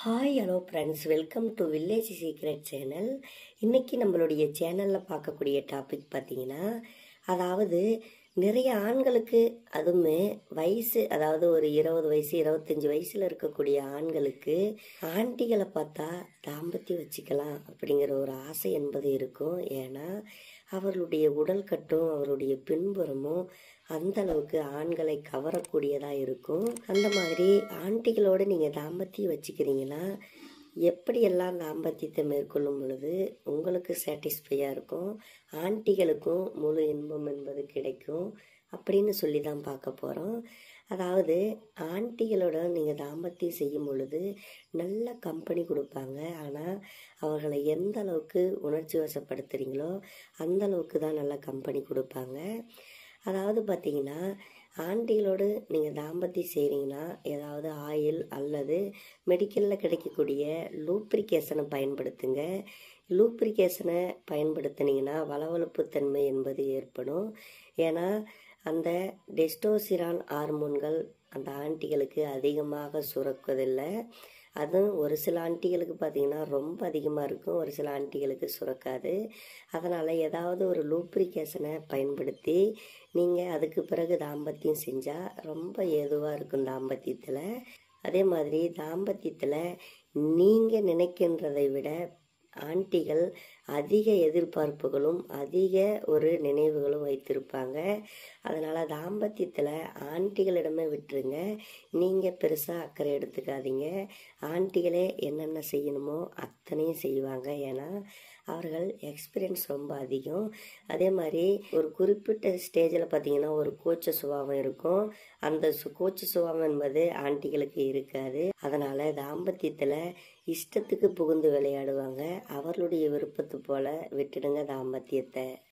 Hi hello friends, welcome to village secret channel. இன்றைக்கி நம்மளுடைய சேனலில் பார்க்கக்கூடிய டாபிக் பார்த்திங்கன்னா, அதாவது நிறைய ஆண்களுக்கு, அதுவுமே வயசு, அதாவது ஒரு 20 வயசு 25 வயசில் இருக்கக்கூடிய ஆண்களுக்கு ஆண்டிகளை பார்த்தா தாம்பத்தியம் வச்சுக்கலாம் அப்படிங்கிற ஒரு ஆசை என்பது இருக்கும். ஏன்னா அவர்களுடைய உடல் கட்டும் அவருடைய பின்புறமும் அந்த அளவுக்கு ஆண்களை கவரக்கூடியதாக இருக்கும். அந்த மாதிரி ஆண்டிகளோடு நீங்கள் தாம்பத்தியம் வச்சுக்கிறீங்கன்னா எப்படியெல்லாம் தாம்பத்தியத்தை மேற்கொள்ளும் பொழுது உங்களுக்கு சாட்டிஸ்ஃபையாக இருக்கும், ஆண்டிகளுக்கும் முழு இன்பம் என்பது கிடைக்கும் அப்படின்னு சொல்லி தான் பார்க்க போகிறோம். அதாவது ஆண்டிகளோட நீங்கள் தாம்பத்தியம் செய்யும் பொழுது நல்ல கம்பெனி கொடுப்பாங்க. ஆனால் அவர்களை எந்த அளவுக்கு உணர்ச்சி வசப்படுத்துகிறீங்களோ அந்த அளவுக்கு தான் நல்ல கம்பெனி கொடுப்பாங்க. அதாவது பார்த்தீங்கன்னா, ஆண்டிகளோடு நீங்கள் தாம்பத்தியம் செய்கிறீங்கன்னா ஏதாவது ஆயில் அல்லது மெடிக்கலில் கிடைக்கக்கூடிய லூப்ரிகேஷனை பயன்படுத்துங்க. லூப்ரிகேஷனை பயன்படுத்தினீங்கன்னா வளவளப்புத்தன்மை என்பது ஏற்படும். ஏன்னா அந்த டெஸ்டோசிரான் ஹார்மோன்கள் அந்த ஆண்டிகளுக்கு அதிகமாக சுரக்குவதில்லை. அதுவும் ஒரு சில ஆண்டிகளுக்கு பார்த்திங்கன்னா ரொம்ப அதிகமாக இருக்கும், ஒரு சில ஆண்டிகளுக்கு சுரக்காது. அதனால் ஏதாவது ஒரு லூப்ரிகேஷனை பயன்படுத்தி நீங்கள் அதுக்கு பிறகு தாம்பத்தியம் செஞ்சால் ரொம்ப ஏதுவாக இருக்கும் தாம்பத்தியத்தில். அதே மாதிரி தாம்பத்தியத்தில் நீங்கள் நினைக்கின்றதை விட ஆண்டிகள் அதிக எதிர்பார்ப்புகளும் அதிக ஒரு நினைவுகளும் வைத்திருப்பாங்க. அதனால் தாம்பத்தியத்தில் ஆண்டிகளிடமே விட்டுருங்க, நீங்கள் பெருசாக அக்கறை எடுத்துக்காதீங்க. ஆண்டிகளே என்னென்ன செய்யணுமோ அத்தனையும் செய்வாங்க. ஏன்னா அவர்கள் எக்ஸ்பீரியன்ஸ் ரொம்ப அதிகம். அதே மாதிரி ஒரு குறிப்பிட்ட ஸ்டேஜில் பார்த்திங்கன்னா ஒரு கூச்ச சுபாவம் இருக்கும். அந்த கூச்ச சுபாவம் என்பது ஆண்டிகளுக்கு இருக்காது. அதனால் தாம்பத்தியத்தில் இஷ்டத்துக்கு புகுந்து விளையாடுவாங்க. அவர்களுடைய விருப்பத்து போல் விட்டுடுங்க தாம்பத்தியத்தை.